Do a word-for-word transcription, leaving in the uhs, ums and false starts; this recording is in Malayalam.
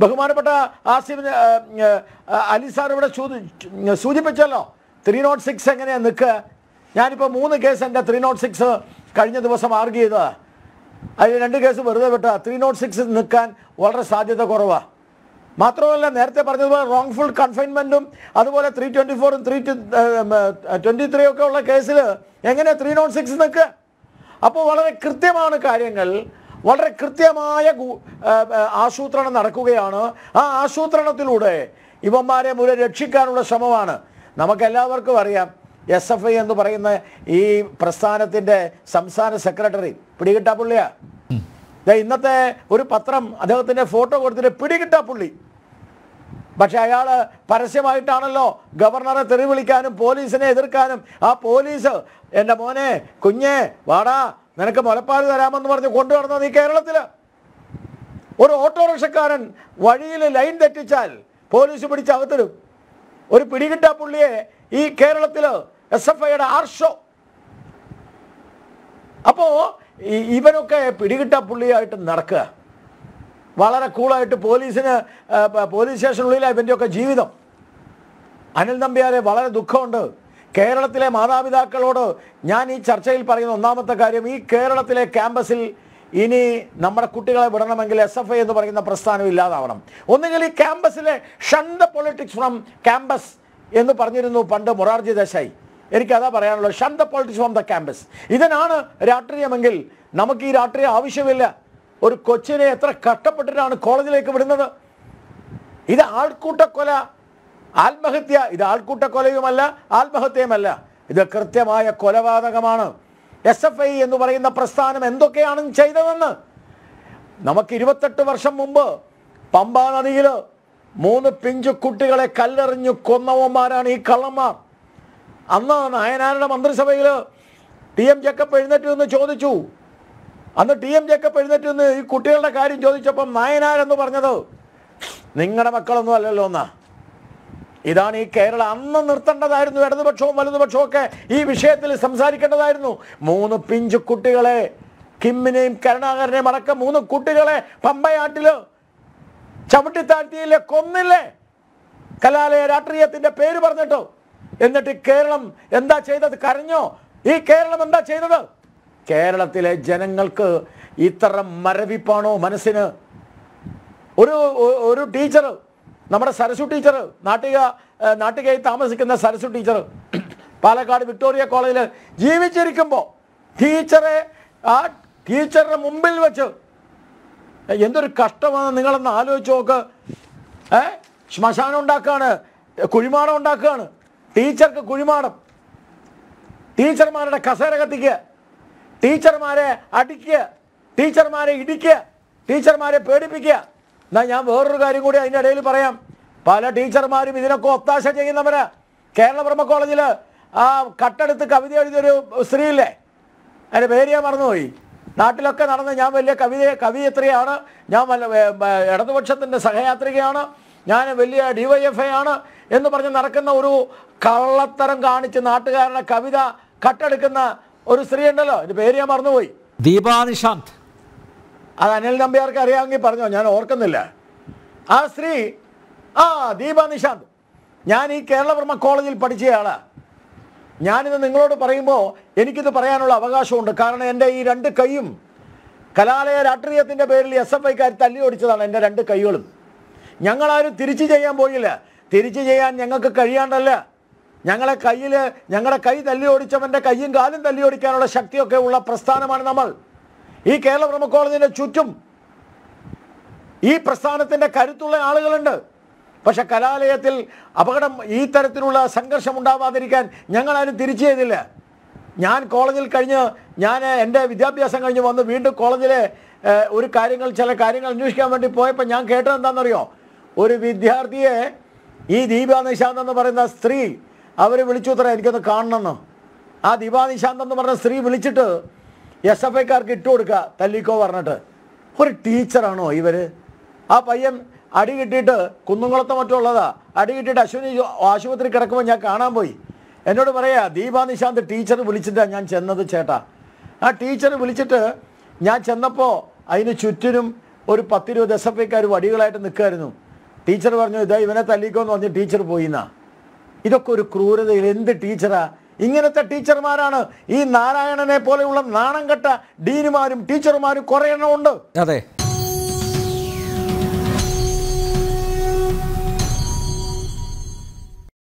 ബഹുമാനപ്പെട്ട ആസിഫ് അലി സാർ ഇവിടെ സൂചിപ്പിച്ചല്ലോ ത്രീ നോട്ട് സിക്സ് എങ്ങനെയാണ് നിൽക്കുക. ഞാനിപ്പോൾ മൂന്ന് കേസ് എൻ്റെ ത്രീ നോട്ട് സിക്സ് കഴിഞ്ഞ ദിവസം ആർഗ്യ ചെയ്തതാണ്. അതിൽ രണ്ട് കേസ് വെറുതെ വിട്ട ത്രീ നോട്ട് സിക്സ് നിൽക്കാൻ വളരെ സാധ്യത കുറവാണ്. മാത്രമല്ല നേരത്തെ പറഞ്ഞതുപോലെ റോങ് ഫുൾ കൺഫൈൻമെൻറ്റും അതുപോലെ ത്രീ ട്വൻറ്റി ഫോറും ത്രീ ട്വൻറ്റി ത്രീ ഒക്കെ ഉള്ള കേസിൽ എങ്ങനെ ത്രീ നോട്ട് സിക്സ് നിൽക്കുക? അപ്പോൾ വളരെ കൃത്യമാണ് കാര്യങ്ങൾ, വളരെ കൃത്യമായ ആസൂത്രണം നടക്കുകയാണ്. ആ ആസൂത്രണത്തിലൂടെ ഇവന്മാരെ മുഴുവൻ രക്ഷിക്കാനുള്ള ശ്രമമാണ്. നമുക്കെല്ലാവർക്കും അറിയാം എസ് എഫ് ഐ എന്ന് പറയുന്ന ഈ പ്രസ്ഥാനത്തിൻ്റെ സംസ്ഥാന സെക്രട്ടറി പിടികിട്ടാ പുള്ളിയാ. ഇന്നത്തെ ഒരു പത്രം അദ്ദേഹത്തിൻ്റെ ഫോട്ടോ കൊടുത്തിട്ട് പിടികിട്ടാ പുള്ളി. പക്ഷെ അയാൾ പരസ്യമായിട്ടാണല്ലോ ഗവർണറെ തെറി വിളിക്കാനും പോലീസിനെ എതിർക്കാനും ആ പോലീസ് എൻ്റെ മോനെ കുഞ്ഞെ വാടാ നിനക്ക് മുലപ്പാൽ തരാമെന്ന് പറഞ്ഞ് കൊണ്ടുവരുന്നത് ഈ കേരളത്തിൽ. ഒരു ഓട്ടോറിക്ഷക്കാരൻ വഴിയിൽ ലൈൻ തെറ്റിച്ചാൽ പോലീസ് പിടിച്ചകത്തിടും. ഒരു പിടികിട്ടാ പുള്ളിയെ ഈ കേരളത്തിൽ എസ് എഫ് ഐയുടെ ആർഷോ. അപ്പോൾ ഇവരൊക്കെ പിടികിട്ടാ പുള്ളിയായിട്ട് നടക്കുക, വളരെ കൂളായിട്ട് പോലീസിന് പോലീസ് സ്റ്റേഷനുള്ളിലാണ് ഇവൻ്റെയൊക്കെ ജീവിതം. അനിൽ നമ്പ്യാരെ വളരെ ദുഃഖമുണ്ട്. കേരളത്തിലെ മാതാപിതാക്കളോട് ഞാൻ ഈ ചർച്ചയിൽ പറയുന്ന ഒന്നാമത്തെ കാര്യം, ഈ കേരളത്തിലെ ക്യാമ്പസിൽ ഇനി നമ്മുടെ കുട്ടികളെ വിടണമെങ്കിൽ എസ് എഫ് ഐ എന്ന് പറയുന്ന പ്രസ്ഥാനം ഇല്ലാതാവണം. ഒന്നുകിൽ ഈ ക്യാമ്പസിലെ ഷൻ ദ പൊളിറ്റിക്സ് ഫ്രം ക്യാമ്പസ് എന്ന് പറഞ്ഞിരുന്നു പണ്ട് മൊറാർജി ദേശായി. എനിക്കതാ പറയാനുള്ളത്, shun the politics from the campus. ഇതിനാണ് രാഷ്ട്രീയമെങ്കിൽ നമുക്ക് ഈ രാഷ്ട്രീയം ആവശ്യമില്ല. ഒരു കൊച്ചിനെ എത്ര കഷ്ടപ്പെട്ടിട്ടാണ് കോളേജിലേക്ക് വിടുന്നത്. ഇത് ആൾക്കൂട്ടക്കൊല, ആത്മഹത്യ. ഇത് ആൾക്കൂട്ടക്കൊലയുമല്ല ആത്മഹത്യയുമല്ല, ഇത് കൃത്യമായ കൊലപാതകമാണ്. എസ് എഫ് ഐ എന്ന് പറയുന്ന പ്രസ്ഥാനം എന്തൊക്കെയാണ് ചെയ്തതെന്ന് നമുക്ക് ഇരുപത്തെട്ട് വർഷം മുമ്പ് പമ്പാ നദിയിൽ മൂന്ന് പിഞ്ചു കുട്ടികളെ കല്ലെറിഞ്ഞു കൊന്നവന്മാരാണ് ഈ കള്ളന്മാർ. അന്ന് നായനാരുടെ മന്ത്രിസഭയിൽ ടി എം ജേക്കബ് എഴുന്നേറ്റ് എന്ന് ചോദിച്ചു. അന്ന് ടി എം ജേക്കബ് എഴുന്നേറ്റ് നിന്ന് ഈ കുട്ടികളുടെ കാര്യം ചോദിച്ചപ്പം നായനാരെന്ന് പറഞ്ഞത് നിങ്ങളുടെ മക്കളൊന്നും അല്ലല്ലോ എന്നാ. ഇതാണ് ഈ കേരളം. അന്ന് നിർത്തേണ്ടതായിരുന്നു. ഇടതുപക്ഷവും വലതുപക്ഷവും ഒക്കെ ഈ വിഷയത്തിൽ സംസാരിക്കേണ്ടതായിരുന്നു. മൂന്ന് പിഞ്ചു കുട്ടികളെ, കിമ്മിനെയും കരുണാകരനെയും അടക്കം മൂന്ന് കുട്ടികളെ പമ്പയാട്ടില് ചവിട്ടിത്താഴ്ത്തിയില്ലേ, കൊന്നില്ലേ കലാലയ രാഷ്ട്രീയത്തിന്റെ പേര് പറഞ്ഞിട്ടോ. എന്നിട്ട് കേരളം എന്താ ചെയ്തത്? കരഞ്ഞോ? ഈ കേരളം എന്താ ചെയ്തത്? കേരളത്തിലെ ജനങ്ങൾക്ക് ഇത്ര മരവിപ്പാണോ മനസ്സിന്? ഒരു ഒരു ടീച്ചർ, നമ്മുടെ സരസു ടീച്ചർ, നാട്ടിക നാട്ടികയിൽ താമസിക്കുന്ന സരസു ടീച്ചർ പാലക്കാട് വിക്ടോറിയ കോളേജിൽ ജീവിച്ചിരിക്കുമ്പോൾ ടീച്ചറെ ആ ടീച്ചറുടെ മുമ്പിൽ വെച്ച് എന്തൊരു കഷ്ടമാണ് നിങ്ങളൊന്ന് ആലോചിച്ച് നോക്ക്. ഏ ശ്മശാനം ഉണ്ടാക്കുകയാണ്, കുഴിമാടം ഉണ്ടാക്കുകയാണ്. ടീച്ചർക്ക് കുഴിമാടം, ടീച്ചർമാരുടെ കസേര കത്തിക്കുക, ടീച്ചർമാരെ അടിക്കുക, ടീച്ചർമാരെ ഇടിക്കുക, ടീച്ചർമാരെ പേടിപ്പിക്കുക. എന്നാൽ ഞാൻ വേറൊരു കാര്യം കൂടി അതിൻ്റെ ഇടയിൽ പറയാം. പല ടീച്ചർമാരും ഇതിനൊക്കെ ഒത്താശ ചെയ്യുന്നവരാ. കേരള ബ്രഹ്മ കോളേജിൽ ആ കട്ടെടുത്ത് കവിത എഴുതിയൊരു സ്ത്രീയില്ലേ, അതിൻ്റെ പേര് ഞാൻ മറന്നുപോയി. നാട്ടിലൊക്കെ നടന്ന് ഞാൻ വലിയ കവിത കവിയത്രിയാണ്, ഞാൻ ഇടതുപക്ഷത്തിൻ്റെ സഹയാത്രികയാണ്, ഞാൻ വലിയ ഡി വൈ എഫ് ഐ ആണ് എന്ന് പറഞ്ഞ് നടക്കുന്ന ഒരു കള്ളത്തരം കാണിച്ച് നാട്ടുകാരുടെ കവിത കട്ടെടുക്കുന്ന ഒരു സ്ത്രീ ഉണ്ടല്ലോ, എൻ്റെ പേര് ഞാൻ മറന്നുപോയി. ദീപാ നിശാന്ത്. അത് അനിൽ നമ്പ്യാർക്ക് അറിയാമെങ്കിൽ പറഞ്ഞോ, ഞാൻ ഓർക്കുന്നില്ല. ആ സ്ത്രീ, ആ ദീപാ നിശാന്ത്. ഞാൻ ഈ കേരള ബ്രഹ്മ കോളേജിൽ പഠിച്ചയാളാണ്. ഞാനിത് നിങ്ങളോട് പറയുമ്പോൾ എനിക്കിത് പറയാനുള്ള അവകാശമുണ്ട്. കാരണം എൻ്റെ ഈ രണ്ട് കൈയും കലാലയ രാഷ്ട്രീയത്തിൻ്റെ പേരിൽ എസ് എഫ് ഐക്കാർ തല്ലി ഓടിച്ചതാണ് എൻ്റെ രണ്ട് കൈകളും. ഞങ്ങളാരും തിരിച്ചു ചെയ്യാൻ പോയില്ല. തിരിച്ചു ചെയ്യാൻ ഞങ്ങൾക്ക് കഴിയാണ്ടല്ല, ഞങ്ങളെ കയ്യിൽ ഞങ്ങളുടെ കൈ തല്ലി ഓടിച്ചവൻ്റെ കയ്യും കാലും തല്ലി ഓടിക്കാനുള്ള ശക്തിയൊക്കെ ഉള്ള പ്രസ്ഥാനമാണ് നമ്മൾ. ഈ കേരള ബ്രഹ്മ കോളേജിൻ്റെ ചുറ്റും ഈ പ്രസ്ഥാനത്തിൻ്റെ കരുത്തുള്ള ആളുകളുണ്ട്. പക്ഷെ കലാലയത്തിൽ അപകടം, ഈ തരത്തിലുള്ള സംഘർഷം ഉണ്ടാവാതിരിക്കാൻ ഞങ്ങളാരും തിരിച്ചു ചെയ്തില്ല. ഞാൻ കോളേജിൽ കഴിഞ്ഞ് ഞാൻ എൻ്റെ വിദ്യാഭ്യാസം കഴിഞ്ഞ് വന്ന് വീണ്ടും കോളേജിലെ ഒരു കാര്യങ്ങൾ ചില കാര്യങ്ങൾ അന്വേഷിക്കാൻ വേണ്ടി പോയപ്പോൾ ഞാൻ കേട്ടത് എന്താണെന്നറിയോ? ഒരു വിദ്യാർത്ഥിയെ ഈ ദീപാ നിശാന്ത് എന്ന് പറയുന്ന സ്ത്രീ അവർ വിളിച്ചു തരാം എനിക്കൊന്ന് കാണണമെന്ന്. ആ ദീപാ നിശാന്ത് എന്ന് പറഞ്ഞ സ്ത്രീ വിളിച്ചിട്ട് എസ് എഫ് ഐക്കാർക്ക് ഇട്ട് കൊടുക്കുക തല്ലിക്കോ പറഞ്ഞിട്ട്. ഒരു ടീച്ചറാണോ ഇവർ? ആ പയ്യൻ അടി കിട്ടിയിട്ട് കുന്നുംകുളത്ത് മറ്റുള്ളതാ, അടി കിട്ടിയിട്ട് അശ്വിനി ആശുപത്രി കിടക്കുമ്പോൾ ഞാൻ കാണാൻ പോയി. എന്നോട് പറയാ ദീപാ നിശാന്ത് ടീച്ചർ വിളിച്ചിട്ടാണ് ഞാൻ ചെന്നത് ചേട്ടാ. ആ ടീച്ചർ വിളിച്ചിട്ട് ഞാൻ ചെന്നപ്പോൾ അതിന് ചുറ്റിനും ഒരു പത്തിരുപത് എസ് എഫ് ഐക്കാർ വടികളായിട്ട് നിൽക്കുമായിരുന്നു. ടീച്ചർ പറഞ്ഞു ഇതാ ഇവനെ തല്ലിക്കോന്ന് പറഞ്ഞ് ടീച്ചർ പോയിന്നാ. ഇതൊക്കെ ഒരു ക്രൂരതയിൽ എന്ത് ടീച്ചറാ? ഇങ്ങനത്തെ ടീച്ചർമാരാണ് ഈ നാരായണനെ പോലെയുള്ള നാണം കെട്ട ഡീനുമാരും ടീച്ചർമാരും കുറേ എണ്ണം ഉണ്ട്. അതെ.